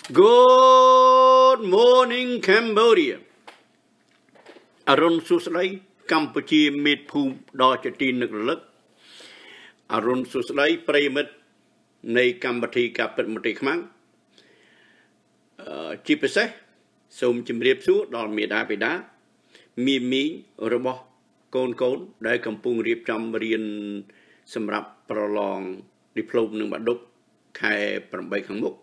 Good morning Cambodia អរុនសួស្តីកម្ពុជាមេតភូមិដ៏ជាទីនឹករលឹកអរុនសួស្តីប្រិយមិត្តនៃកម្មវិធីការពិតមន្ត្រីខ្មាំងជាពិសេសសូមជម្រាបសួរដល់មេដាបេដាមីរបស់កូនដែលកំពុងរៀបចំរៀនសម្រាប់ប្រឡងឌីប្លូមនឹងបាដុកខែ8ខាងមុខ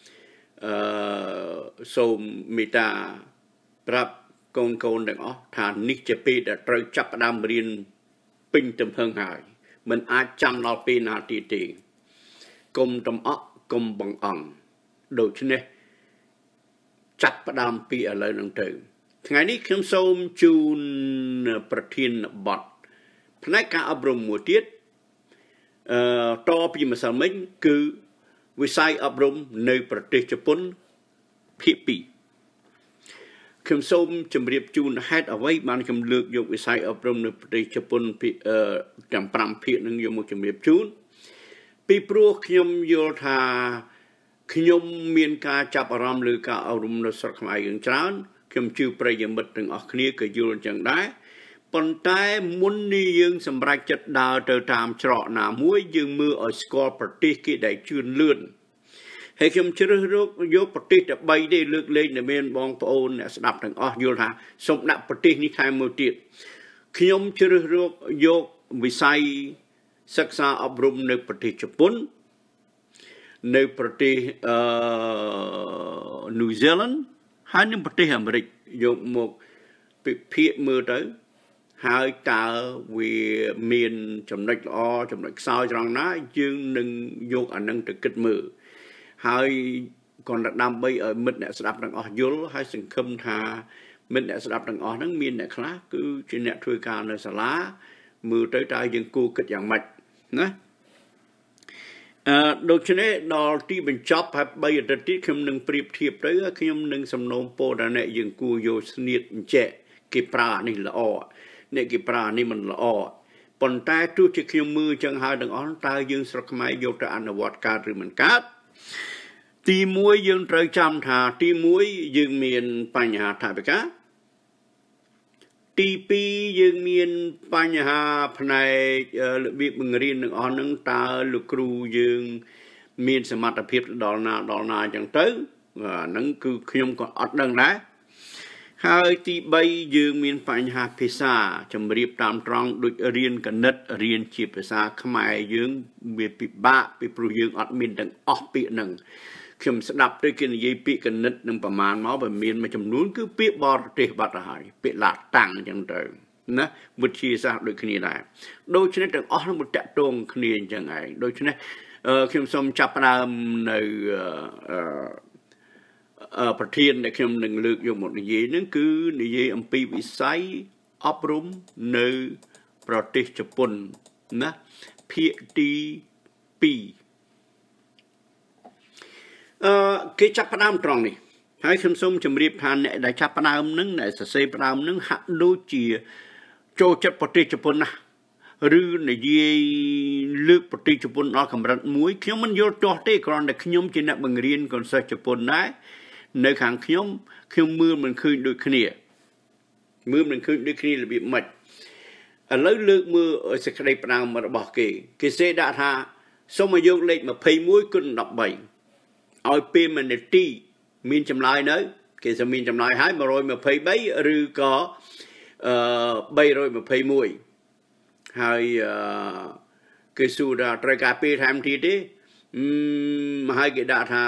សូមមេត្តាប្រាប់កូនទាំងអស់ថានេះជាពេលដែលត្រូវចាប់ផ្ដើមរៀនពេញទំហឹងហើយមិនអាចចាំដល់ពេលណាទៀតទេកុំតំអក់កុំបង្អង់ដូច្នេះចាប់ផ្ដើមពីឥឡូវហ្នឹងទៅថ្ងៃនេះខ្ញុំសូមជូនប្រធានបទផ្នែកការអប់រំមួយទៀតតពីម្សិលមិញគឺវិស័យអប់រំនៅប្រទេសជប៉ុនភាគ2ខ្ញុំសូមជម្រាបជូនហេតុអ្វីបានខ្ញុំលើកយកវិស័យអប់រំនៅប្រទេសជប៉ុនទាំង5ភាគនឹងយកមកជម្រាបជូនពីព្រោះខ្ញុំយល់ថាខ្ញុំមានការចាប់អារម្មណ៍លើការអប់រំនៅស្រុកខ្មែរយើងច្រើនខ្ញុំជឿប្រិយមិត្តទាំងអស់គ្នាក៏យល់អញ្ចឹងដែរប៉ុន្តែមុននេះយើងសម្រេចចិត្តដើរទៅតាមច្រកណាមួយយើងមើលឲ្យស្គាល់ប្រទេសគេដែលជឿនលឿនហើយខ្ញុំជ្រើសរើសយកប្រទេសតែ3ទេលើកលែងតែមានបងប្អូនអ្នកស្ដាប់ទាំងអស់យល់ថាសូមដាក់ប្រទេសនេះខែមួយទៀតខ្ញុំជ្រើសរើសយកវិស័យសិក្សាអប់រំនៅប្រទេសជប៉ុននៅប្រទេសNew Zealand ហើយនៅប្រទេសអាមេរិកយកមកពិភាក្សាមើលទៅហើយតើវាមានចំណុចល្អចំណុចខ្សោយត្រង់ណាយើងនឹងយកអានឹងទៅគិតមើលហើយcònដើម្បីឲ្យមិត្តអ្នកស្ដាប់ទាំងអស់យល់ហើយសង្ឃឹមថាមិត្តអ្នកស្ដាប់ទាំងអស់ហ្នឹងមានអ្នកខ្លះគឺជាអ្នកធ្វើការនៅសាលាមើលទៅតើយើងគួរគិតយ៉ាងម៉េចណាដូច្នេះដល់ទីបញ្ចប់ហើយ3អាទិត្យទៀតខ្ញុំនឹងប្រៀបធៀបទៅខ្ញុំនឹងសំណូមពរដល់អ្នកយើងគួរយកស្នៀតអញ្ចេះគេប្រើនេះល្អអ្នកគេប្រើនេះមិនល្អប៉ុន្តែទោះជាខ្ញុំមើលចឹងហើយទាំងអស់តើយើងស្រុកខ្មែរយកទៅអនុវត្តកើតឬមិនកើតទី1យើងត្រូវចាំថាទី1យើងមានបញ្ហាថវិកាទី2យើងមានបញ្ហាផ្នែករបៀបបង្រៀនទាំងអស់ហ្នឹងតើលោកគ្រូយើងមានសមត្ថភាពដល់ណាអញ្ចឹងទៅហ្នឹងគឺខ្ញុំក៏អត់ដឹងដែរហើយទី3យើងមានបញ្ហាភាសាជំរាបតាមត្រង់ដូចរៀនគណិតរៀនជាភាសាខ្មែរយើងវាពិបាកពីព្រោះយើងអត់មានទាំងអស់ពាក្យហ្នឹងខ្ញុំស្ដាប់ទៅគេនិយាយពាក្យគណិតនឹងប្រមាណមកបើមានមួយចំនួនគឺពាក្យបរទេសបាត់ទៅហើយពាក្យឡាតាំងអញ្ចឹងទៅណាវិទ្យាសាស្ត្រដូចគ្នាដែរដូច្នេះទាំងអស់នឹងមកតាក់ទងគ្នាអញ្ចឹងឯងដូច្នេះខ្ញុំសូមចាប់ផ្ដើមនៅប្រធានដែលខ្ញុំនឹងលើកយកមកនិយាយហ្នឹងគឺនិយាយអំពីវិស័យអប់រំនៅប្រទេសជប៉ុនណាភាគទី2គេចាប់ផ្ដើមត្រង់នេះហើយខ្ញុំសូមជម្រាបថាអ្នកដែលចាប់ផ្ដើមហ្នឹងដែលសរសេរផ្ដើមហ្នឹងហាក់ដូចជាចូលចិត្តប្រទេសជប៉ុនណាឬនិយាយលើកប្រទេសជប៉ុនដល់កម្រិតមួយខ្ញុំមិនយល់ទាស់ទេគ្រាន់តែខ្ញុំជាអ្នកបង្រៀនកូនសិស្សជប៉ុនដែរនៅខាងខ្ញុំមើលមិនឃើញដូចគ្នារបៀបម៉េចឥឡូវលើកមើលសេចក្តីផ្ដើមរបស់គេសេដាក់ថាសូមឲ្យយកលេខ21គុណ13ឲ្យពេល1នាទីមានចម្លើយនៅគេsẽមានចម្លើយឲ្យ123ឬក៏321ហើយគេសួរថាត្រូវការពេលថែមទៀតទេហើយគេដាក់ថា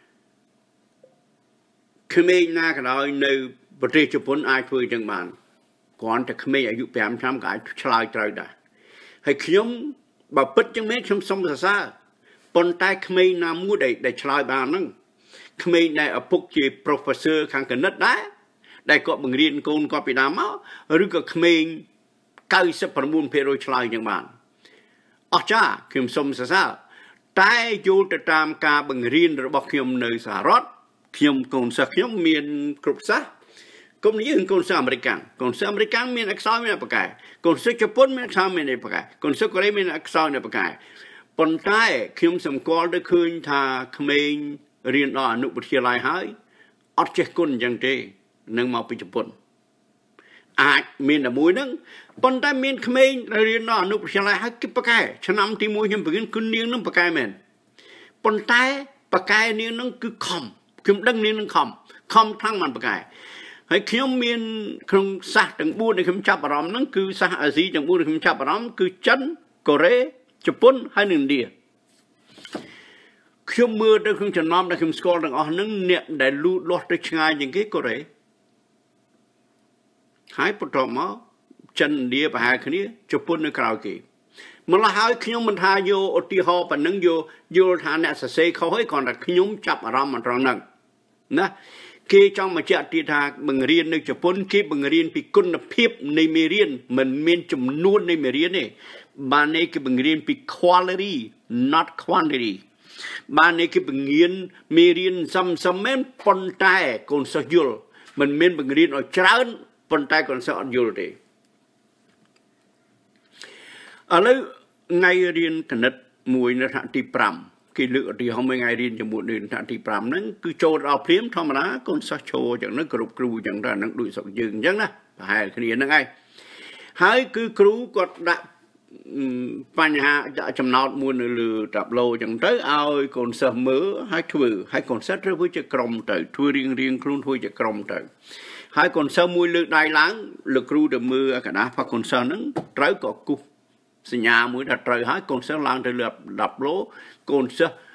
ក្មេងណាក៏ដោយនៅប្រទេសជប៉ុនអាចធ្វើចឹងបានគ្រាន់តែក្មេងអាយុ5ឆ្នាំក៏អាចឆ្លើយត្រូវដែរហើយខ្ញុំបើពិតចឹងមែនខ្ញុំសូមសរសើរប៉ុន្តែក្មេងណាមួយដែលឆ្លើយបានហ្នឹងក្មេងដែលឪពុកជា professor ខាងគណិតដែរដែលគាត់បង្រៀនកូនគាត់ពីដើមមកឬក៏ក្មេង99% ឆ្លើយយ៉ាងបានអស្ចារ្យខ្ញុំសូមសរសើរតែយល់ទៅតាមការបង្រៀនរបស់ខ្ញុំនៅសហរដ្ឋខ្ញុំកូនសិស្សខ្ញុំមានគ្រប់សាសកុំនិយាយកូនសិស្សអាមេរិកាំងមានអក្សរមានបកកែកូនសិស្សជប៉ុនមានអក្សរមានបកកែកូនសិស្សកូរ៉េមានអក្សរមានបកកែប៉ុន្តែខ្ញុំសម្គាល់ទៅឃើញថាក្មេងរៀនដល់អនុវិទ្យាល័យហើយអត់ចេះគុណអញ្ចឹងទេនឹងមកពីជប៉ុនអាចមានតែមួយហ្នឹងប៉ុន្តែមានក្មេងរៀនដល់អនុវិទ្យាល័យហើយគេប្រកែឆ្នាំទី1ខ្ញុំបង្រៀនគឺនាងនឹងប្រកែមែនប៉ុន្តែប្រកែនាងនឹងគឺខំខ្ញុំដឹងនាងនឹងខំខ្លាំងមិនប្រកែហើយខ្ញុំមានក្នុងសាសទាំង4ដែលខ្ញុំចាប់អារម្មណ៍ហ្នឹងគឺសាសអាស៊ីទាំង4ដែលខ្ញុំចាប់អារម្មណ៍គឺចិនកូរ៉េជប៉ុនហើយនិងឥណ្ឌាខ្ញុំមើលទៅក្នុងចំណោមដែលខ្ញុំស្គាល់ទាំងអស់ហ្នឹងអ្នកដែលលូតលាស់ទៅឆ្ងាយជាងគេកូរ៉េហើយបន្ទាប់មកចិនឥណ្ឌាប្រហែលគ្នាជប៉ុននៅក្រៅគេម្ល៉េះហើយខ្ញុំមិនថាយកឧទាហរណ៍ប៉ុណ្ណឹងយល់ថាអ្នកសរសេរខុសហើយគ្រាន់តែខ្ញុំចាប់អារម្មណ៍ត្រង់ហ្នឹងណាគេចង់បញ្ជាក់ទៀតថាបង្រៀននៅជប៉ុនគេបង្រៀនពីគុណភាពនៃមេរៀនមិនមានចំនួននៃមេរៀនទេបាននេះគេបង្រៀនពី quality not quantity បាននេះគេបង្រៀនមេរៀនសំមែនប៉ុន្តែកូនសិស្សយល់មិនមានបង្រៀនឲ្យច្រើនប៉ុន្តែកូនសិស្សអត់យល់ទេឥឡូវថ្ងៃរៀនគណិតមួយនៅថ្នាក់ទី5គេលើកឧទាហរណ៍មួយថ្ងៃរៀនជាមួយនៅថ្នាក់ទី5ហ្នឹងគឺចូលដល់ព្រាមធម្មតាកូនសិស្សចូលអញ្ចឹងហ្នឹងគ្រប់គ្រូអញ្ចឹងទៅអាហ្នឹងដូចស្រុកយើងអញ្ចឹងណាប្រហែលគ្នាហ្នឹងហើយហើយគឺគ្រូគាត់ដាក់បញ្ហាចំណោទមួយនៅលើតាប់ឡូអញ្ចឹងទៅឲ្យកូនសិស្សមើលហើយកូនសិស្សត្រូវធ្វើជាក្រុមទៅធ្វើរៀងខ្លួនធ្វើជាក្រុមទៅហើយកូនសិស្សមួយលើកដៃឡើងលោកគ្រូទៅមើលកណ្ដាស់ផាកូនសិស្សហ្នឹងត្រូវក៏គូសសញ្ញាមួយថាត្រូវហើយកូនសិស្សឡើងទៅលើ10ឡូកូនសិស្ស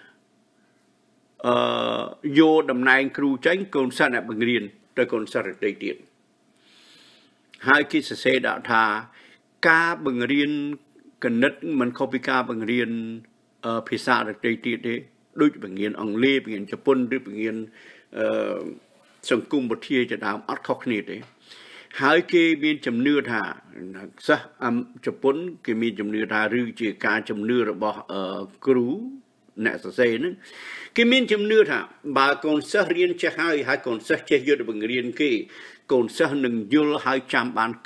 យកតំណែងគ្រូចេញកូនសិស្សអ្នកបង្រៀនទៅកូនសិស្សដទៃទៀតហើយគេសរសេរដាក់ថាការបង្រៀនគណិតមិនខុសពីការបង្រៀនភាសាដទៃទៀតទេដូចបង្រៀនអង់គ្លេសបង្រៀនជប៉ុនឬបង្រៀនសង្គមវិទ្យាជាដើមអត់ខុសគ្នាទេហើយគេមានជំនឿថាសិស្សជប៉ុនគេមានជំនឿថាឬជាការជំនឿរបស់គ្រូអ្នកសរសេរហ្នឹងគេមានជំនឿថាបើកូនសិស្សរៀនចេះហើយកូនសិស្សចេះយកទៅបង្រៀនគេកូនសិស្សនឹងយល់ហើយចាំបាន 90%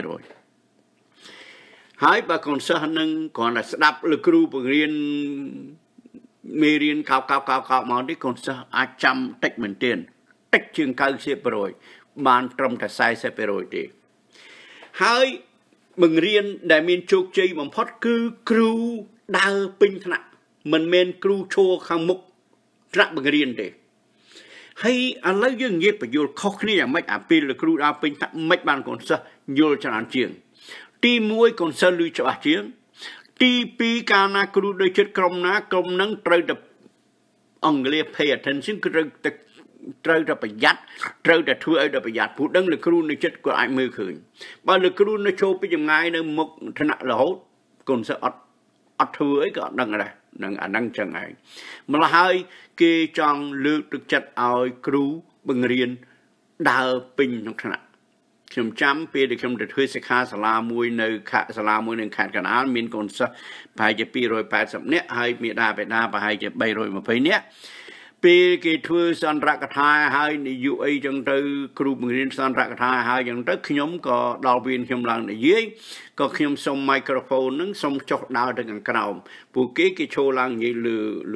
ហើយបើកូនសិស្សនឹងគ្រាន់តែស្ដាប់លោកគ្រូបង្រៀនមេរៀនកោកមកនេះកូនសិស្សអាចចាំតិចមែនទែនតិចជាង 90% បានត្រឹមតែ 40% ទេហើយបង្រៀនដែលមានជោគជ័យបំផុតគឺគ្រូដើរពេញថ្នាក់មិនមែនគ្រូឈរខាងមុខថ្នាក់បង្រៀនទេហើយឥឡូវយើងនិយាយបញ្យល់ខុសគ្នាយ៉ាងម៉េចអាពេលលោកគ្រូដើរពេញថ្នាក់មិនបានកូនសិស្សយល់ច្រើនជាងទី1កូនសិស្សឮច្បាស់ជាងទី2កាលណាគ្រូដូចចិត្តក្រុមណាក្រុមហ្នឹងត្រូវតែអង់គ្លេស pay attention គឺត្រូវតែប្រយ័ត្នត្រូវតែធ្វើឲ្យតែប្រយ័ត្នព្រោះដឹងលោកគ្រូនៅចិត្តគាត់អាចមើលឃើញបើលោកគ្រូនៅចូលពីចម្ងាយនៅមុខថ្នាក់រហូតកូនសិស្សអត់ធ្វើអីក៏អត់ដឹងដែរនឹងអាហ្នឹងចឹងឯងម្ល៉េះហើយគេចង់លើកទឹកចិត្តឲ្យគ្រូបង្រៀនដើរពេញក្នុងថ្នាក់ខ្ញុំចាំពេលដែលខ្ញុំទៅធ្វើសិក្ខាសាលាមួយនៅសាលាមួយនៅខេត្តកណ្ដាលមានកូនសិស្សប្រហែលជា280នាក់ហើយមេដាបេដាប្រហែលជា320នាក់ពេលគេធ្វើសន្ទរកថាហើយនិយាយអីចឹងទៅគ្រូបង្រៀនសន្ទរកថាហើយចឹងទៅខ្ញុំក៏ដល់ពេលខ្ញុំឡើងនិយាយក៏ខ្ញុំសុំ microphone ហ្នឹងសុំចុះដើរទៅខាងក្រោមពួកគេឈរឡើងនិយាយលើ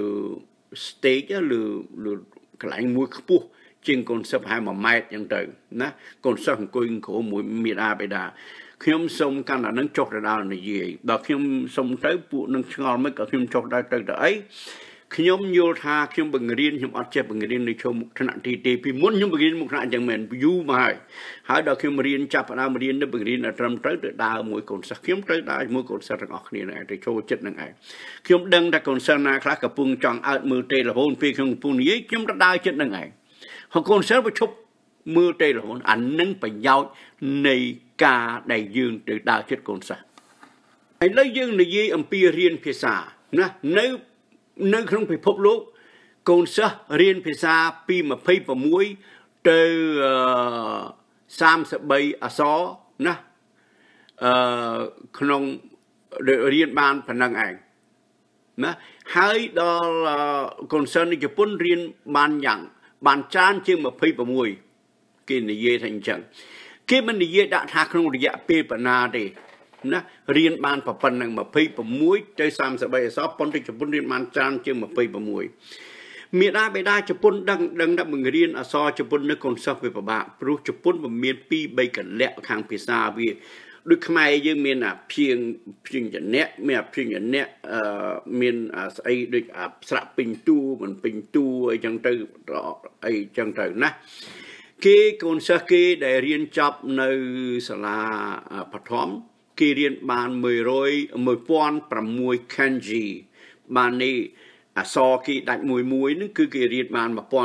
stage លើកន្លែងមួយខ្ពស់ជាងកូនសិស្សប្រហែល1ម៉ែត្រចឹងទៅណាកូនសិស្សអង្គុយក្រោមមួយមេដាបេដាខ្ញុំសុំកាន់តែនឹងចុះទៅដល់និយាយដល់ខ្ញុំសុំទៅពួកនឹងឆ្ងល់មិនក៏ខ្ញុំចុះដល់ទៅអីខ្ញុំយល់ថាខ្ញុំបង្រៀនខ្ញុំអត់ចេះបង្រៀននៅចូលមុខថ្នាក់ទីពីមុនខ្ញុំបង្រៀនមុខថ្នាក់អញ្ចឹងមែនយូរមកហើយដល់ខ្ញុំរៀនចាប់ផ្ដើមរៀនទៅបង្រៀនឲ្យត្រឹមត្រូវទៅដើរមួយកូនសិស្សខ្ញុំត្រូវដើរមួយកូនសិស្សទាំងអស់គ្នានឹងទៅចូលចិត្តនឹងឯងខ្ញុំដឹងថាកូនសិស្សណាខ្លះកំពុងចង់អើតមើលទេលេហ្វូនពេលខ្ញុំកំពុងនិយាយខ្ញុំទៅដើរចិត្តនឹងឯងហើយកូនសិស្សទៅឈប់មើលទេលេហ្វូនអានឹងប្រយោជន៍នៃការដែលយើងទៅដើរចិត្តកូនសិស្សឥឡូវយើងនិយាយអំពីរៀនភាសាណានៅក្នុងពិភពលោកកូនសិស្សរៀនភាសាពី26ទៅ33អក្សរណាក្នុងរៀនបានប៉ុណ្ណឹងឯងណាហើយដល់កូនសិស្សនៅជប៉ុនរៀនបានច្រើនជាង26គេនិយាយថាអញ្ចឹងគេមិននិយាយដាក់ថាក្នុងរយៈពេលប៉ុណ្ណាទេណារៀនបានប៉ុណ្ណឹង26ទៅ33អក្សរប៉ុន្តែជប៉ុនរៀនបានច្រើនជាង26 មានដាបេដាជប៉ុនដឹងថាបង្រៀនអក្សរជប៉ុននៅកូនសិស្សវាពិបាកព្រោះជប៉ុនវាមាន2 3កលៈខាងភាសាវាដូចខ្មែរយើងមានអាព្យញ្ញៈមានអាព្យញ្ញៈមានស្អីដូចស្រៈពេញតួមិនពេញតួអីចឹងទៅអីចឹងទៅណាគេកូនសិស្សគេដែលរៀនចប់នៅសាលាបឋមគេរៀនបាន1006 kanji បាននេះអក្សរគេដាច់មួយហ្នឹងគឺគេរៀនបាន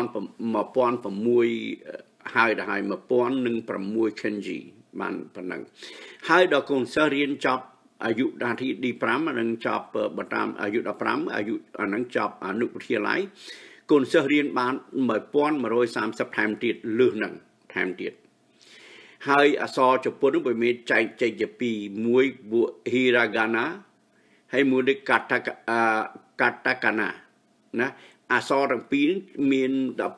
1006ហើយដល់ហើយ1006 kanji បានប៉ុណ្ណឹងហើយដល់កូនសិស្សរៀនចប់អាយុដាទី5នឹងចប់បន្តតាមអាយុ15អាយុអានឹងចប់អនុវិទ្យាល័យកូនសិស្សរៀនបាន1130ថែមទៀតលើសនឹងថែមទៀតហើយអក្សរជប៉ុនវាមានចែកចេញជា2មួយពួក hiragana ហើយមួយដូច katakana ណាអក្សរទាំងពីរមាន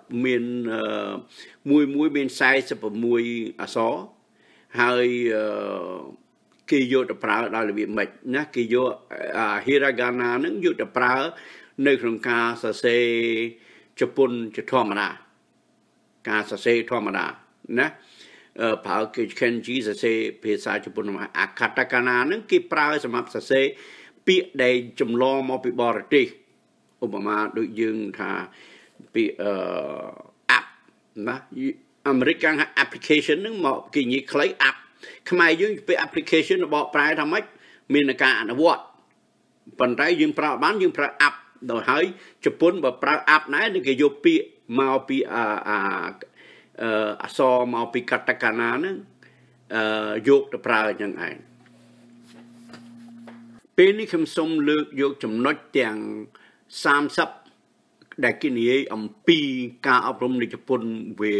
មួយមាន46អក្សរហើយគេយកទៅប្រើដល់របៀបម៉េចណាគេយកhiragana ហ្នឹងយកទៅប្រើនៅក្នុងការសរសេរជប៉ុនជាធម្មតាការសរសេរធម្មតាណាប្រើគេ kanji សរសេរភាសាជប៉ុនអា katakana ហ្នឹងគេប្រើសម្រាប់សរសេរពាក្យដែលចម្លងមកពីបរទេសឧបមាដូចយើងថាពាក្យapp ណាអាមេរិកកាំង application ហ្នឹងមកគេនិយាយខ្លី app ខ្មែរយើងពាក្យ application បកប្រែថាម៉េចមានការអនុវត្តប៉ុន្តែយើងប្រើបានយើងប្រើ app ដល់ហើយជប៉ុនបើប្រើ app ណែនឹងគេយកពាក្យមកពីអក្សរមកពី katakana ហ្នឹងយកទៅប្រើយ៉ាងឯងពេលនេះខ្ញុំសូមលើកយកចំណុចទាំង30ដែលគេនិយាយអំពីការអប់រំនៅជប៉ុនវា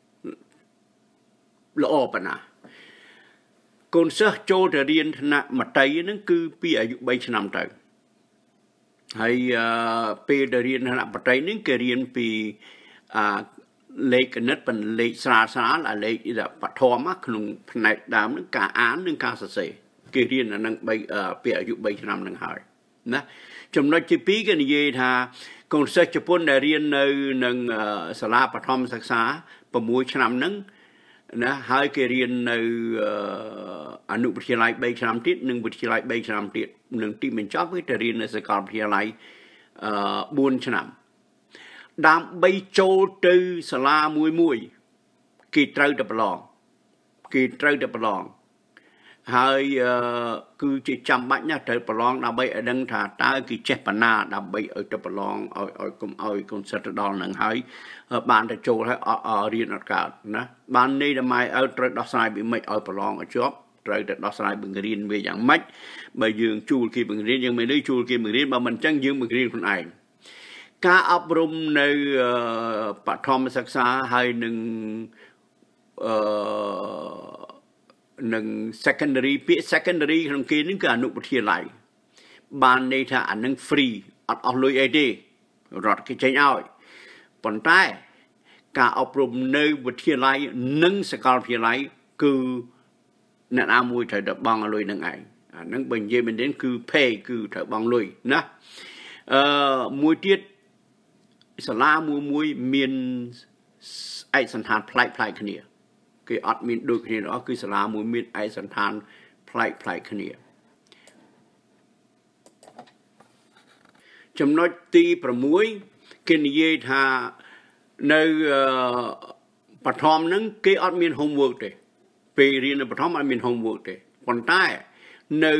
ល្អប៉ុណ្ណាកូនសិស្សចូលទៅរៀនថ្នាក់មត្តេយ្យហ្នឹងគឺពីអាយុ3ឆ្នាំទៅហើយពេលទៅរៀនថ្នាក់មត្តេយ្យនេះគេរៀនពីលេខគណិតប៉ុន្តែលេខស្រាលលេខបឋមក្នុងផ្នែកដើមហ្នឹងការអាននិងការសរសេរគេរៀនអានឹងពីអាយុ3ឆ្នាំហ្នឹងហើយណាចំណុចទី2គេនិយាយថាកូនសិស្សជប៉ុនដែលរៀននៅនឹងសាលាបឋមសិក្សា6ឆ្នាំហ្នឹងណាហើយគេរៀននៅអនុវិទ្យាល័យ3ឆ្នាំទៀតនិងវិទ្យាល័យ3ឆ្នាំទៀតនឹងទីបញ្ចប់គឺទៅរៀននៅសាកលវិទ្យាល័យ4ឆ្នាំដើម្បីចូលទៅសាលាមួយគេត្រូវតែប្រឡងហើយគឺជាចាំបាច់ណាស់ត្រូវប្រឡងដើម្បីឲ្យដឹងថាតើគេចេះបណ្ណាដើម្បីឲ្យទៅប្រឡងឲ្យកុំឲ្យកូនសិស្សទៅដល់នឹងហើយបានទៅចូលហើយរៀនអត់កើតណាបានន័យថាម៉ែឲ្យត្រូវដោះស្រាយពីម៉េចឲ្យប្រឡងឲ្យជាប់ត្រូវតែដោះស្រាយបង្រៀនវាយ៉ាងម៉េចបើយើងជួលគេបង្រៀនយើងមិនដឹងជួលគេបង្រៀនបើមិនអញ្ចឹងយើងបង្រៀនខ្លួនឯងការអប់រំនៅបឋមសិក្សាហើយនឹង secondary ពាក្យ secondary ក្នុងគេនឹងគឺអនុវិទ្យាល័យបានន័យថាអានឹង free អត់អស់លុយអីទេរដ្ឋគេចេញឲ្យប៉ុន្តែការអប់រំនៅវិទ្យាល័យនិងសាកលវិទ្យាល័យគឺអ្នកណាមួយត្រូវតែបង់លុយនឹងឯងអានឹងបើនិយាយមែនទេគឺ pay គឺត្រូវបង់លុយណាមួយទៀតសាលាមួយមានឯកសណ្ឋានប្លែកគ្នាគេអត់មានដូចគ្នាទេគឺសាលាមួយមានឯកសណ្ឋានប្លែកគ្នាចំណុចទី6គេនិយាយថានៅបឋមហ្នឹងគេអត់មាន homework ទេពេលរៀននៅបឋមអត់មាន homework ទេប៉ុន្តែនៅ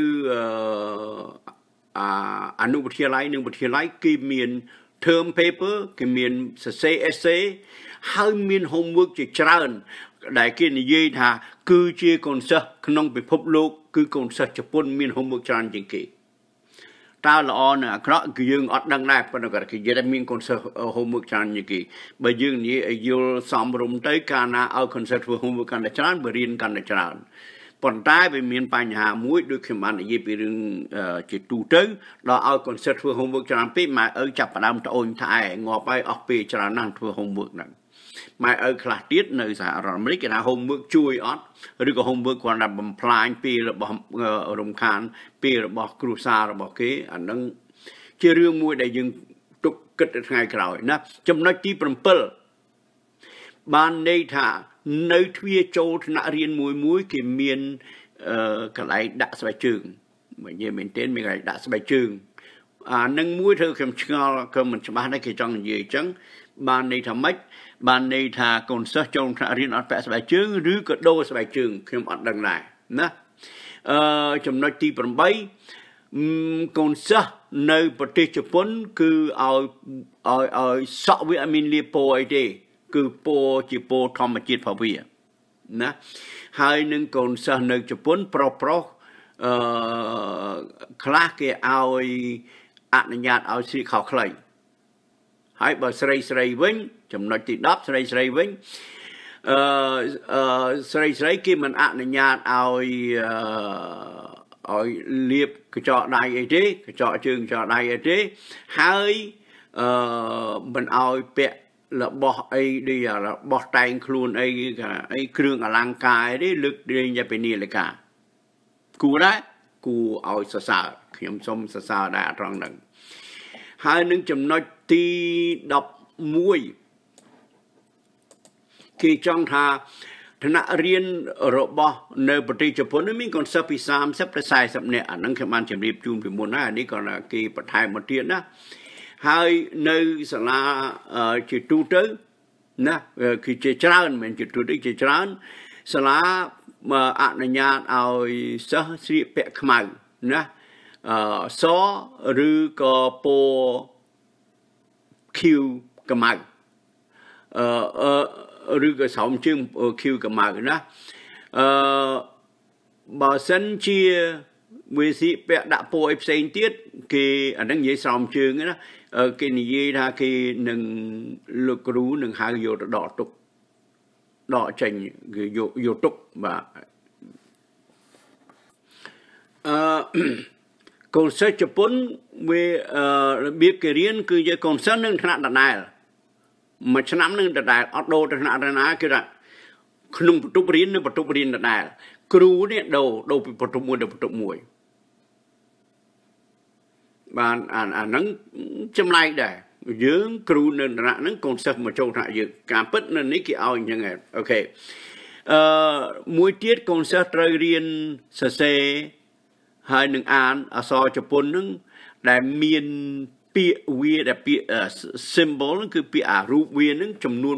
អនុវិទ្យាល័យនិងវិទ្យាល័យគេមាន term paper គេមានសរសេរ essay ហើយមាន homework ជាច្រើនដែលគេនិយាយថាគឺជាកូនសិស្សក្នុងពិភពលោកគឺកូនសិស្សជប៉ុនមាន homework ច្រើនជាងគេតើល្អនៅអាក្រក់គឺយើងអត់ដឹងដែរប៉ុន្តែគេនិយាយថាមានកូនសិស្ស homework ច្រើនជាងគេបើយើងនិយាយឲ្យយល់សមរម្យទៅកាលណាឲ្យកូនសិស្សធ្វើ homework កាន់តែច្រើនបើរៀនកាន់តែច្រើនប៉ុន្តែវាមានបញ្ហាមួយដូចខ្ញុំបាននិយាយពីរឿងជាទូទៅដល់ឲ្យកូនសិស្សធ្វើ homework ច្រើនពេកម៉ែឪចាប់ផ្ដើមត្អូញត្អែងាប់ហើយអស់ពេលច្រើនណាស់ធ្វើ homework ហ្នឹងម៉ែឪខ្លះទៀតនៅសហរដ្ឋអាមេរិកគេថា homework ជួយអត់ឬក៏ homework គ្រាន់តែបំផ្លាញពេលរបស់រំខានពេលរបស់គ្រួសាររបស់គេអាហ្នឹងជារឿងមួយដែលយើងទុកគិតថ្ងៃក្រោយណាចំណុចទី7បានន័យថានៅទ្វារចូលថ្នាក់រៀនមួយគេមានកន្លែងដាក់ស្បែកជើងបើនិយាយមែនទែនមានកន្លែងដាក់ស្បែកជើងអានឹងមួយធ្វើខ្ញុំឆ្ងល់ក៏មិនច្បាស់ដែរគេចង់និយាយអញ្ចឹងបានន័យថាម៉េចបានន័យថាកូនសិស្សចូលថ្នាក់រៀនអត់ពាក់ស្បែកជើងឬក៏ដូរស្បែកជើងខ្ញុំអត់ដឹងដែរណាចំណុចទី8កូនសិស្សនៅប្រទេសជប៉ុនគឺឲ្យសក់វាអត់មានលាបពណ៌អីទេគឺពណ៌ជាពណ៌ធម្មជាតិផងវាណាហើយនឹងកូនសិស្សនៅជប៉ុនប្រុសខ្លះគេឲ្យអនុញ្ញាតឲ្យស្លៀកខោខ្លីហើយបើស្រីវិញចំណុចទី10ស្រីវិញស្រីគេមិនអនុញ្ញាតឲ្យលាបកញ្ចក់ដៃអីទេកញ្ចក់ជើងកញ្ចក់ដៃអីទេហើយមិនឲ្យពាក់របស់អីដូចរបស់តែងខ្លួនអីគ្រឿងអលង្ការអីទេលើកលែងតែពីនាឡិកាគួរដែរគួរឲ្យសរសើរខ្ញុំសូមសរសើរដែរត្រង់ហ្នឹងហើយនឹងចំណុចទី11គេចង់ថាឋានៈរៀនរបស់នៅប្រទេសជប៉ុនមានកូនសិស្សពី30ទៅ40នាក់អាហ្នឹងខ្ញុំបានជម្រាបជូនពីមុនហើយនេះក៏គេបន្ថែមមកទៀតណាហើយនៅសាលាជាទូទៅណាគឺជាច្រើនមិនជាទូទៅជាច្រើនសាលាអនុញ្ញាតឲ្យសិស្សស្លៀកពាក់ខ្មៅណាសឬក៏ពណ៌ខៀវខ្មៅឬក៏ស្រោមជើងខៀវខ្មៅណាបើសិនជាវាស៊ីពាក់ដាក់ពណ៌អីផ្សេងទៀតគេអានឹងនិយាយស្រោមជើងណាគេនិយាយថាគេនឹងលោកគ្រូនឹងហៅយកទៅដកទុកដកចេញគឺយកទុកបាទកូនសិស្សជប៉ុនវារបៀបគេរៀនគឺយកកូនសិស្សនឹងថ្នាក់ដដែលមួយឆ្នាំនឹងដដែលអត់ដូរទៅថ្នាក់ដដែលគឺថាក្នុងបន្ទប់រៀននៅបន្ទប់រៀនដដែលគ្រូនេះដូរពីបន្ទប់មួយទៅបន្ទប់មួយបានអាហ្នឹងចម្លែកដែរយើងគ្រូនៅថ្នាក់ហ្នឹងកូនសិស្សមកចូលថ្នាក់យើងការពិតនៅនេះគេឲ្យអញ្ចឹងអូខេមួយទៀតកូនសិស្សត្រូវរៀនសរសេរហើយនឹងអានអក្សរជប៉ុនហ្នឹងដែលមានពាក្យវាដែលពាក្យ symbol គឺពាក្យអារូបវាហ្នឹងចំនួន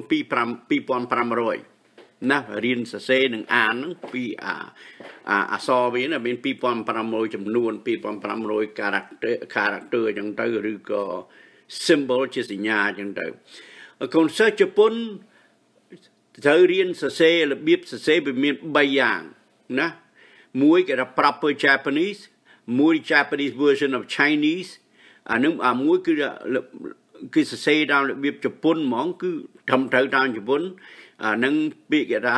2500ណារៀនសរសេរនឹងអានហ្នឹងពីអក្សរវាមាន2500ចំនួន2500 character អញ្ចឹងទៅឬក៏ symbol ជាសញ្ញាអញ្ចឹងទៅកូនសិស្សជប៉ុនត្រូវរៀនសរសេររបៀបសរសេរវាមាន3យ៉ាងណាមួយគេថា proper Japanese មួយ Japanese version of Chinese អានឹងមួយគឺសរសេរតាមរបៀបជប៉ុនហ្មងគឺត្រឹមត្រូវតាមជប៉ុនអានឹងពាក្យគេថា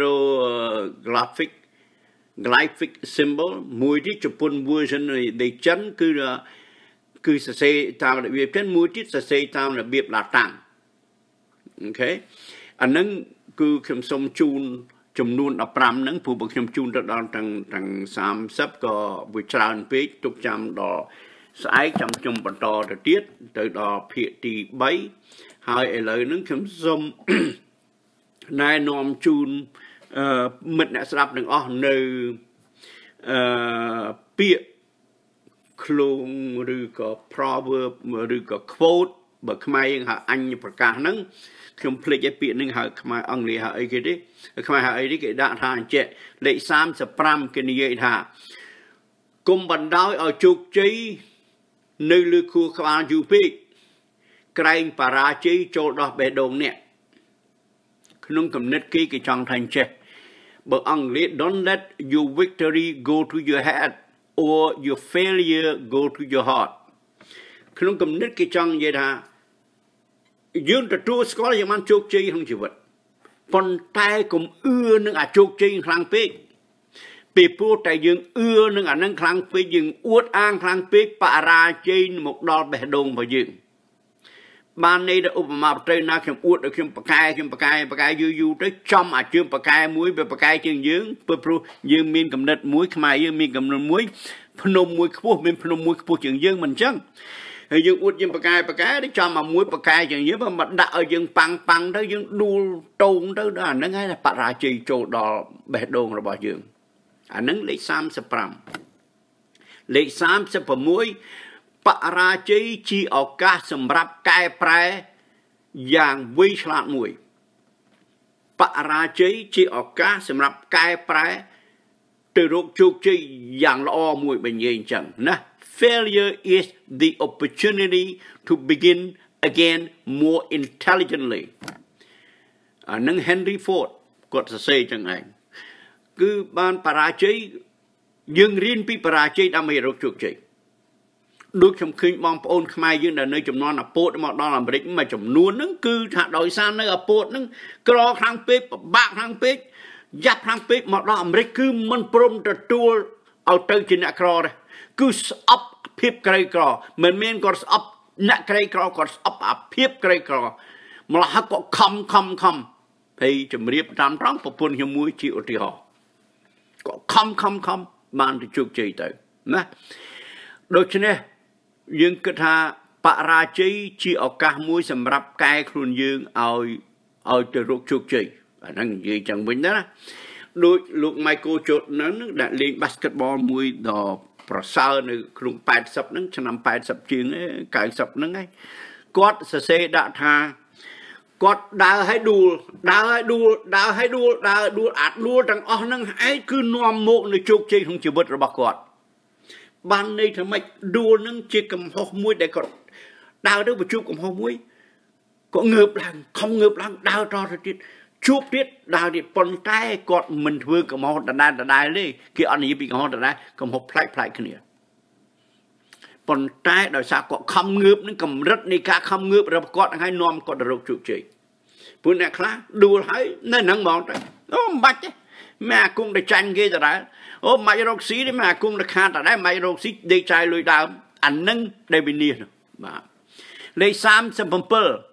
hieroglyphic symbol មួយទៀតជប៉ុន version នៃចិនគឺសរសេរតាមរបៀបចិនមួយទៀតសរសេរតាមរបៀបឡាតាំងអូខេអានឹងគឺខ្ញុំសូមជូនចំនួន15ហ្នឹងព្រោះបើខ្ញុំជូនទៅដល់ទាំង30ក៏វាច្រើនពេកទុកចាំដល់ស្អែកចាំខ្ញុំបន្តទៅទៀតទៅដល់ភាគទី3ហើយឥឡូវហ្នឹងខ្ញុំសូមណែនាំជូនមិត្តអ្នកស្ដាប់ទាំងអស់នៅពាក្យឃ្លោងឬក៏ proverb ឬក៏ quote បើខ្មែរយើងហៅអញ្ញប្រកាសហ្នឹងខ្ញុំភ្លេចឲ្យពាក្យហ្នឹងហៅខ្មែរអង់គ្លេសហៅអីគេទេខ្មែរហៅអីទេគេដាក់ថាអញ្ចឹងលេខ35គេនិយាយថាគុំបណ្ដោយឲ្យជោគជ័យនៅលើខួរក្បាលយូរពេកក្រែងបរាជ័យចូលដោះបេះដូងអ្នកក្នុងគំនិតគេចង់ថាអញ្ចឹងបើអង់គ្លេស don't let your victory go to your head or your failure go to your heart ក្នុងគំនិតគេចង់និយាយថាយើងទទួលស្គាល់យ៉ាងបានជោគជ័យក្នុងជីវិតប៉ុន្តែកុំអឿនឹងអាជោគជ័យខ្លាំងពេកពីព្រោះតែយើងអឿនឹងអានឹងខ្លាំងពេកយើងអួតអាងខ្លាំងពេកបរាជ័យមកដល់បេះដូងរបស់យើងបានន័យថាឧបមាប្រទេសណាខ្ញុំអួតឲ្យខ្ញុំប្រកែយូរទៅចំអាជើងប្រកែមួយវាប្រកែជាងយើងព្រោះយើងមានកំណត់មួយខ្មែរយើងមានកំណត់មួយភ្នំមួយខ្ពស់មានភ្នំមួយខ្ពស់ជាងយើងមិនអញ្ចឹងហើយយើងអួតយើងបកែនេះចំមកមួយបកែយ៉ាងនេះមកដាក់ឲ្យយើងប៉ាំងទៅយើងដួលតោងទៅដល់អាហ្នឹងហើយបរាជ័យចូលដល់បេះដូងរបស់យើងអាហ្នឹងលេខ35លេខ36បរាជ័យជាឱកាសសម្រាប់កែប្រែយ៉ាងវៃឆ្លាតមួយបរាជ័យជាឱកាសសម្រាប់កែប្រែទៅរកជោគជ័យយ៉ាងល្អមួយបើនិយាយអញ្ចឹងណា Failure is the opportunity to begin again more intelligently អានឹង Henry Ford គាត់សរសេរចឹងឯងគឺបានបរាជ័យយើងរៀនពីបរាជ័យដើម្បីរកជោគជ័យដូចខ្ញុំឃើញបងប្អូនខ្មែរយើងដែលនៅចំនួនអាពោតមកដល់អាមេរិកមួយចំនួនហ្នឹងគឺថាដោយសារនៅអាពោតហ្នឹងក្រខ្លាំងពេកពិបាកខ្លាំងពេកយ៉ាប់ខ្លាំងពេកមកដល់អាមេរិកគឺមិនព្រមទទួលឲ្យទៅជាអ្នកក្រទេគឺស្អប់ភាពក្រីក្រមិនមែនគាត់ស្អប់អ្នកក្រីក្រគាត់ស្អប់អាភាពក្រីក្រម្ល៉េះគាត់ខំហើយជំរាបតាមត្រង់ប្រពន្ធខ្ញុំមួយជាឧទាហរណ៍គាត់ខំបានទៅជោគជ័យទៅណាដូច្នេះយើងគិតថាបរាជ័យជាឱកាសមួយសម្រាប់កែខ្លួនយើងឲ្យទៅរកជោគជ័យអាហ្នឹងនិយាយចឹងវិញណាដូចលោក Michael Jordan ហ្នឹងដែលលេង basketball មួយដ៏ប្រសើរនៅក្នុង80ហ្នឹងឆ្នាំ80ជាង90ហ្នឹងឯងគាត់សរសេរដាក់ថាគាត់ដើរឲ្យដួលអាដួលទាំងអស់ហ្នឹងឯងគឺនាំមកនៅជោគជ័យក្នុងជីវិតរបស់គាត់បានន័យថាម៉េចដួលហ្នឹងជាកំហុសមួយដែលគាត់ដើរទៅប្រជុំកំហុសមួយគាត់ងើបឡើងខំងើបឡើងដើរតទៅទៀតជួបទៀតដើរទៀតប៉ុន្តែគាត់មិនធ្វើកំហុសដដែលទេគេអត់និយាយពីកំហុសដដែលកំហុសប្លែកគ្នាប៉ុន្តែដោយសារគាត់ខំងើបនឹងកម្រិតនៃការខំងើបរបស់គាត់ឲ្យនាំគាត់ទៅរកជោគជ័យព្រោះអ្នកខ្លះដួលហើយនៅហ្នឹងហ្មងទៅអូមិនបាច់ទេម៉ែអាគង់ទៅចាញ់គេដដែលអូមិនបាច់រកស៊ីទេម៉ែអាគង់ទៅខាតដដែលមិនបាច់រកស៊ីដេកចាយលុយដើមអាហ្នឹងដែលវិនិច្ឆ័យបាទលេខ37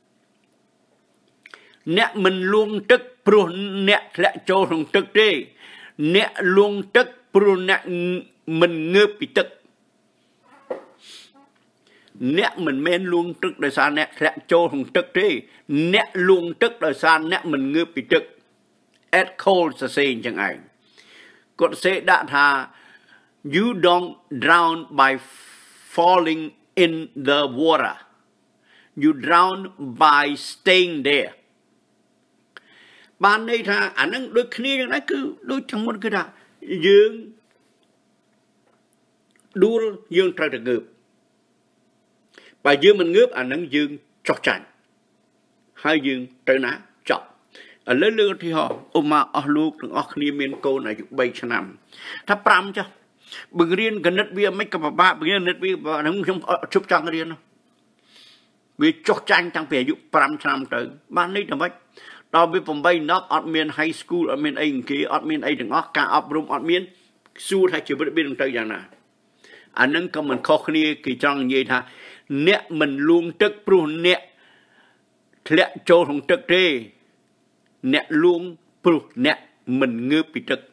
អ្នកមិនលួងទឹកព្រោះអ្នកធ្លាក់ចូលក្នុងទឹកទេអ្នកលួងទឹកព្រោះអ្នកមិនងើបពីទឹកអ្នកមិនមែនលួងទឹកដោយសារអ្នកធ្លាក់ចូលក្នុងទឹកទេអ្នកលួងទឹកដោយសារអ្នកមិនងើបពីទឹក Ed Cole សរសេរអញ្ចឹងឯងគាត់សរសេរដាក់ថា you don't drown by falling in the water you drown by staying there បានន័យថាអាហ្នឹងដូចគ្នាយ៉ាងណាគឺដូចខាងមុនគឺថាយើងដួលយើងត្រូវតែងើបបើយើងមិនងើបអាហ្នឹងយើងចុះចាញ់ហើយយើងទៅណាចប់ឥឡូវលើកឧទាហរណ៍ឧមាអស់លោកទាំងអស់គ្នាមានកូនអាយុ3ឆ្នាំថា5ចុះបង្រៀនគណិតវាមិនក៏ពិបាកបង្រៀនគណិតវាហ្នឹងខ្ញុំជប់ចង់រៀនវាចុះចាញ់តាំងពីអាយុ5ឆ្នាំទៅបាននេះតែម៉េចដល់វា8 10អត់មាន high school អត់មានអីគេអត់មានអីទាំងអស់ការអប់រំអត់មានសួរថាជីវិតវានឹងទៅយ៉ាងណាអានឹងក៏មិនខុសគ្នាគេចង់និយាយថាអ្នកមិនលួងទឹកព្រោះអ្នកធ្លាក់ចូលក្នុងទឹកទេអ្នកលួងព្រោះអ្នកមិនងើបពីទឹក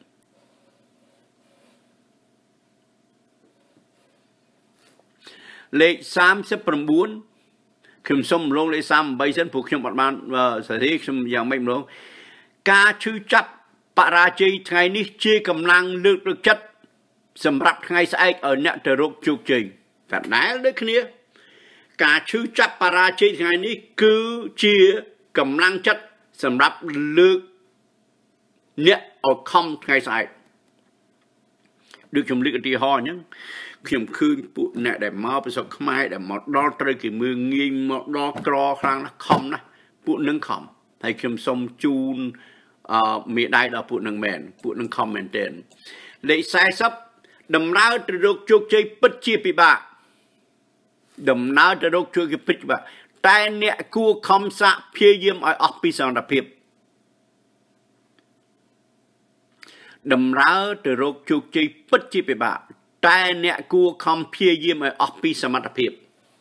លេខ39ខ្ញុំសុំរងលេខ38សិនព្រោះខ្ញុំអត់បានសរសេរខ្ញុំយ៉ាងម៉េចម្ដងការឈឺចាប់បរាជ័យថ្ងៃនេះជាកម្លាំងលើកទឹកចិត្តសម្រាប់ថ្ងៃស្អែកឲ្យអ្នកទៅរកជោគជ័យតែដែលដូចគ្នាការឈឺចាប់បរាជ័យថ្ងៃនេះគឺជាកម្លាំងចិត្តសម្រាប់លើកអ្នកឲ្យខំថ្ងៃស្អែកដូចខ្ញុំលើកឧទាហរណ៍អញ្ចឹងខ្ញុំឃើញពួកអ្នកដែលមកពីស្រុកខ្មែរដែលមកដល់ត្រូវគេមើងងាយមកដល់ក្រខ្លាំងណាស់ខំណាស់ពួកនឹងខំហើយខ្ញុំសូមជូនមេដាយដល់ពួកនឹងមែនពួកនឹងខំមែនទែនលេខ40ដំណើរទៅរកជោគជ័យពិតជាពិបាកដំណើរទៅរកជោគជ័យពិតជាពិបាកតែអ្នកគួរខំសាកព្យាយាមឲ្យអស់ពីសមត្ថភាពដំណើរទៅរកជោគជ័យពិតជាពិបាកតែអ្នកគួរខំព្យាយាមឲ្យអស់ពីសមត្ថភាព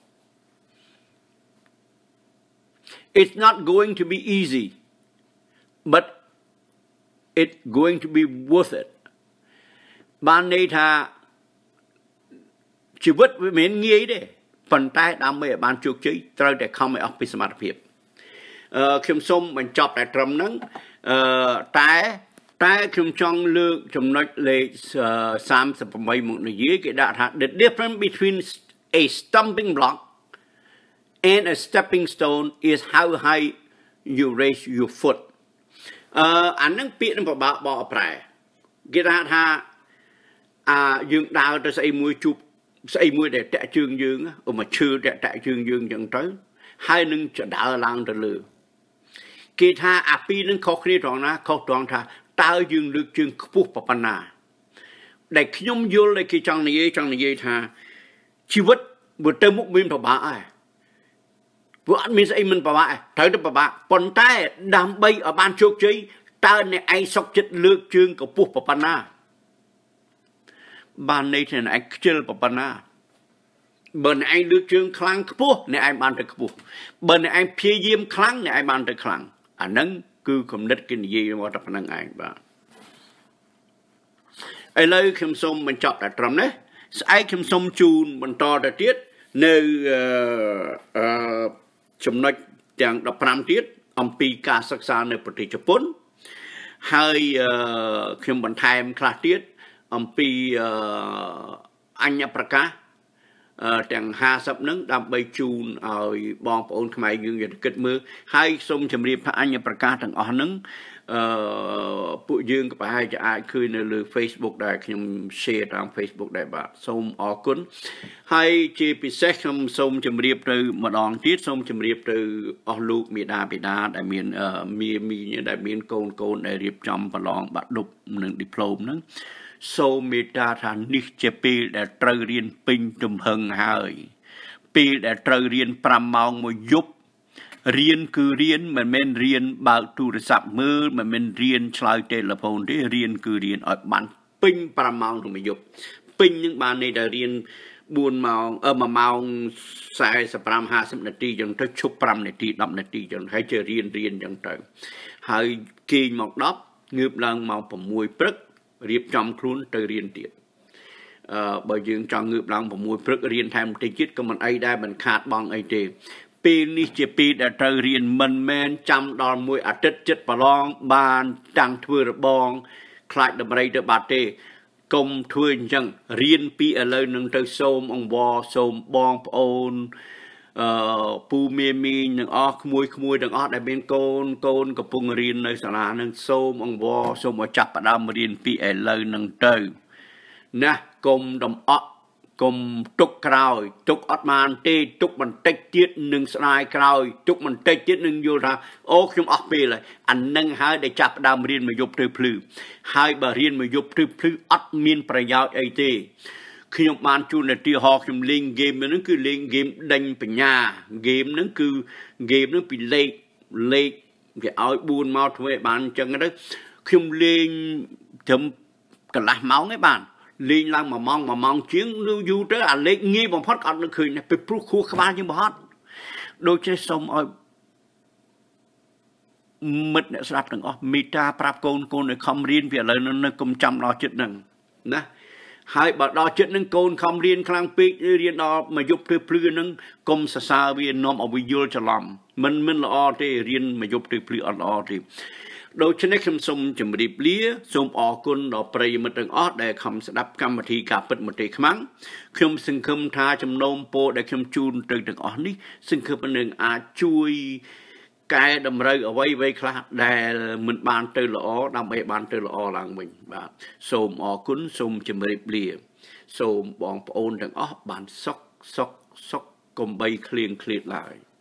It's not going to be easy but it's going to be worth it បានន័យថាជីវិតវាមិនងាយទេប៉ុន្តែដើម្បីឲ្យបានជោគជ័យត្រូវតែខំឲ្យអស់ពីសមត្ថភាពខ្ញុំសូមបញ្ចប់តែត្រឹមហ្នឹងតែខ្ញុំចង់លើកចំណុចលេខ38មកនិយាយគេដាក់ថា the difference between a stumbling block and a stepping stone is how high you raise your foot អានឹងពាក្យនឹងពិបាកបកប្រែគេថាយើងដើរទៅស្អីមួយជួបស្អីមួយដែលតាក់ជើងយើងមកឈើតាក់ជើងយើងចឹងទៅហើយនឹងចដើរឡើងទៅលើគេថាអាពីរនឹងខុសគ្នាត្រង់ណាខុសត្រង់ថាតើយើងលើកជើងខ្ពស់ប៉ុណ្ណាដែលខ្ញុំយល់ដែលគេចង់និយាយថាជីវិតបើទៅមុខមានពិបាកហើយព្រោះអត់មានស្អីមិនពិបាកត្រូវតែពិបាកប៉ុន្តែដើម្បីឲ្យបានជោគជ័យតើអ្នកឯងសុខចិត្តលើកជើងខ្ពស់ប៉ុណ្ណាបានន័យថាអ្នកឯងខ្ជិលប៉ុណ្ណាបើអ្នកឯងលើកជើងខ្លាំងខ្ពស់អ្នកឯងបានទៅខ្ពស់បើអ្នកឯងព្យាយាមខ្លាំងអ្នកឯងបានទៅខ្លាំងអាហ្នឹងគឺគំនិតគេនិយាយមកតែប៉ុណ្្នឹងឯងបាទឥឡូវខ្ញុំសូមបញ្ចប់តែត្រឹមនេះស្អែកខ្ញុំសូមជូនបន្តទៅទៀតនៅចំណុចទាំង15ទៀតអំពីការសិក្សានៅប្រទេសជប៉ុនហើយខ្ញុំបន្ថែមខ្លះទៀតអំពីអញ្ញប្រកាសទាំង50ហ្នឹងដើម្បីជូនឲ្យបងប្អូនខ្មែរយើងយល់គិតមើលហើយសូមជម្រាបថាអញ្ញប្រកាសទាំងអស់ហ្នឹងពួកយើងក៏ប្រហែលជាអាចឃើញនៅលើ Facebook ដែលខ្ញុំ share តាម Facebook ដែរបាទសូមអរគុណហើយជាពិសេសខ្ញុំសូមជម្រាបទៅម្ដងទៀតសូមជម្រាបទៅអស់លោកមេដាបេដាដែលមានមីដែលមានកូនដែលរៀបចំប្រឡងបាក់ឌុបនិង diploma ហ្នឹងសូមមេត្តាថានេះជាពេលដែលត្រូវរៀនពេញទំហឹងហើយពេលដែលត្រូវរៀន5ម៉ោងមួយយប់រៀនគឺរៀនមិនមែនរៀនបើកទូរស័ព្ទមើលមិនមែនរៀនឆ្លើយតេឡេហ្វូនទេរៀនគឺរៀនឲ្យបានពេញ5ម៉ោងមួយយប់ពេញនឹងបានន័យថារៀន4ម៉ោង1ម៉ោង45 50នាទីចឹងទៅឈប់5នាទី10នាទីចឹងហើយជារៀនចឹងទៅហើយគេងមក10ងើបឡើងម៉ោង6ព្រឹករៀបចំខ្លួនទៅរៀនទៀតបើយើងចង់ងើបឡើង6ព្រឹករៀនថែមបន្តិចទៀតក៏មិនអីដែរមិនខាតបង់អីទេពេលនេះជាពេលដែលត្រូវរៀនមិនមែនចាំដល់មួយអាទិត្យចិត្តប្រឡងបានតាំងធ្វើរបងខ្លាចដំរីទៅបាត់ទេកុំធ្វើអញ្ចឹងរៀនពីឥឡូវនឹងទៅសូមអង្វរសូមបងប្អូនពូមីទាំងអស់ក្មួយទាំងអស់ដែលមានកូនកំពុងរៀននៅសាលានឹងសូមអង្វរសូមឲ្យចាប់ផ្ដើមរៀនពីឥឡូវនឹងទៅណាកុំដំអក់កុំទុកក្រោយទុកអត់បានទេទុកបន្តិចទៀតនឹងស្ដាយក្រោយទុកបន្តិចទៀតនឹងយល់ថាអូខ្ញុំអស់ពេលហើយអានឹងហើយដែលចាប់ផ្ដើមរៀនមកយប់ទៅភ្លឺហើយបើរៀនមកយប់ទៅភ្លឺអត់មានប្រយោជន៍អីទេខ្ញុំបានជួននាទីហោខ្ញុំលេងហ្គេមហ្នឹងគឺលេងហ្គេមដេញបញ្ញាហ្គេមហ្នឹងគឺហ្គេមហ្នឹងពីលេខវាឲ្យ4មកធ្វើឲ្យបានអញ្ចឹងទៅខ្ញុំលេងត្រឹមកន្លះម៉ោងឯងបានលេងឡើង1ម៉ោងជាងយូរទៅអាលេខងាយបំផុតក៏អត់នឹកឃើញដែរពីព្រោះខួរក្បាលយើងបោះដូច្នេះសូមឲ្យមិត្តអ្នកស្ដាប់ទាំងអស់មេត្តាប្រាប់កូនឲ្យខំរៀនពីឥឡូវនៅកុំចាំដល់ចិត្តហ្នឹងណាហើយបើដល់ចិត្តនឹងកូនខំរៀនខ្លាំងពេករៀនដល់មកយប់ភ្លឺហ្នឹងកុំសរសើរវានាំឲ្យវាយល់ច្រឡំមិនល្អទេរៀនមកយប់ភ្លឺអត់ល្អទេដូច្នេះខ្ញុំសូមជម្រាបលាសូមអរគុណដល់ប្រិយមិត្តទាំងអស់ដែលខំស្ដាប់កម្មវិធីការពិតមកទេខ្មាំងខ្ញុំសង្ឃឹមថាចំណោមពរដែលខ្ញុំជូនទៅទាំងអស់នេះសង្ឃឹមនឹងអាចជួយកែតម្រូវអ្វីខ្លះដែលមិនបានទៅល្អដើម្បីបានទៅល្អឡើងវិញបាទសូមអរគុណសូមជម្រាបលាសូមបងប្អូនទាំងអស់បានសុខកុំបីឃ្លៀងឃ្លាតឡើយ